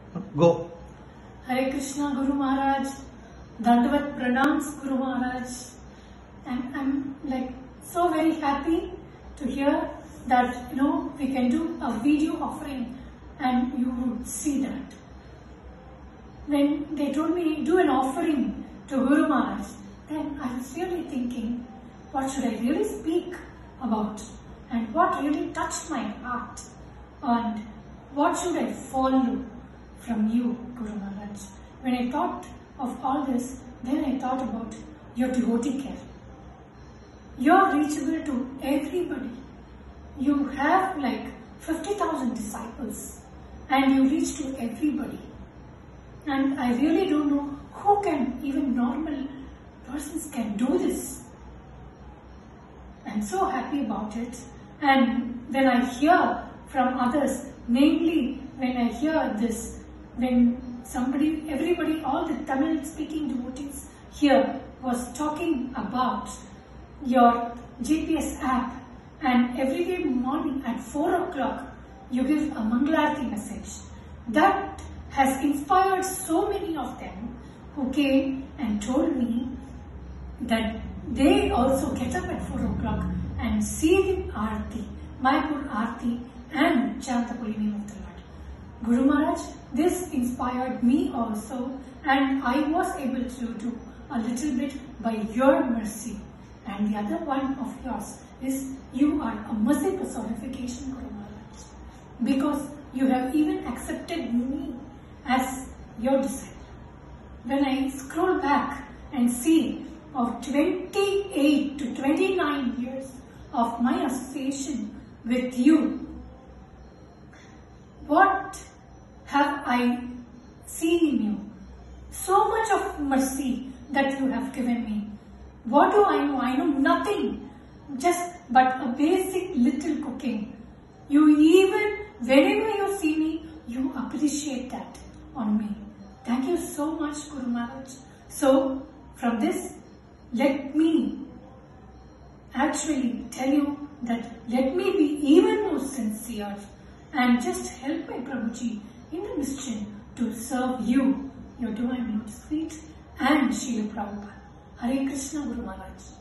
Go. Hare Krishna Guru Maharaj, Dandavat Pranams Guru Maharaj, and I'm like so very happy to hear that we can do a video offering and you would see that. When they told me do an offering to Guru Maharaj, then I was really thinking, what should I really speak about and what really touched my heart and what should I follow from you, Guru Maharaj. When I thought of all this, then I thought about your devotee care. You're reachable to everybody. You have like 50,000 disciples and you reach to everybody. And I really don't know who can, even normal persons can do this. I'm so happy about it. And when I hear from others, namely when I hear this, when everybody, all the Tamil speaking devotees here was talking about your GPS app, and every day morning at 4 o'clock you give a Mangalarti message. That has inspired so many of them who came and told me that they also get up at 4 o'clock and see the Aarti, Mayapur Aarti and chant the holy name of the Lord. Guru Maharaj, this inspired me also, and I was able to do a little bit by your mercy. And the other one of yours is you are a mercy personification, Guru Maharaj, because you have even accepted me as your disciple. When I scroll back and see of 28 to 29 years of my association with you, what have I seen in you? So much of mercy that you have given me. What do I know? I know nothing, just but a basic little cooking. You even, whenever you see me, you appreciate that on me. Thank you so much, Guru Maharaj. So, from this, let me actually tell you that let me be even more sincere and just help my Prabhuji in the mission to serve you, your divine Lord's feet and Srila Prabhupada. Hare Krishna Guru Maharaj.